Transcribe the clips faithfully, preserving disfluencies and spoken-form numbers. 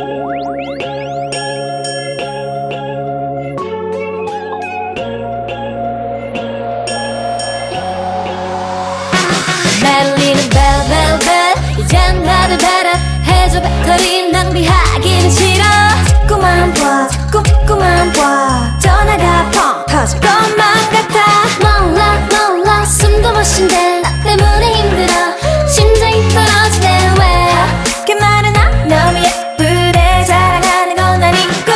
날리는 벨벨벨 이젠 나를 배려해줘. 배터리 낭비하기는 싫어. 자꾸만 봐 자꾸만 봐 전화가 펑 터질 것만 같아. 몰라 몰라 숨도 못 쉰대. 나 때문에 힘들어 심장이 떨어지네. 왜 그 말은 안 너무 예쁘대. 자랑하는 건 아니고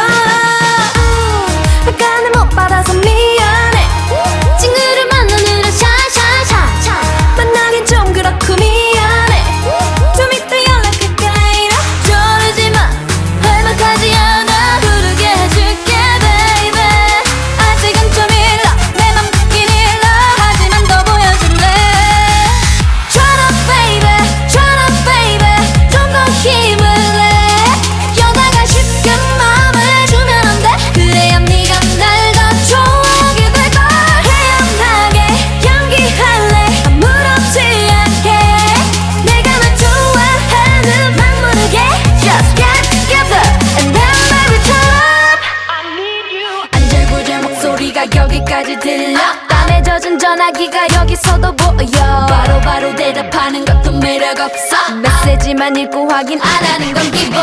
약간은 못 받아서 미안해. 친구를 만나느라 샤샤샤샤 만나긴 좀 그렇고 미안해. 좀 이따 연락할게 later. 조르지마 할만하지 않아. 부르게 해줄게 baby. 아직은 좀 일러 내 맘 듣긴 일러. 하지만 더 보여줄래. Shut up baby shut up baby. 좀 더 힘을 내. 여자가 쉽게 마음을 주면 안 돼. 그래야 네가 날 더 좋아하게 될걸. 태연하게 연기할래 아무렇지 않게. 내가 널 좋아하는 막 모르게. Just get together and then baby turn up. I need you. 안절부절 목소리가 여기까지 들려. 땀에 젖은 전화기가 여기서도 보여. 바로바로 바로 대답하는 것도 매력없어. 메시지만 읽고 확인 안 하는 건 기본.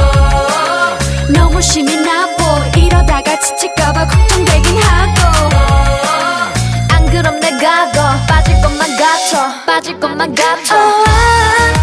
너무 심이 나보. 이러다가 지칠까봐 걱정되긴 하고. 안 그럼 내가 더 빠질 것만 같아. 빠질 것만 같아.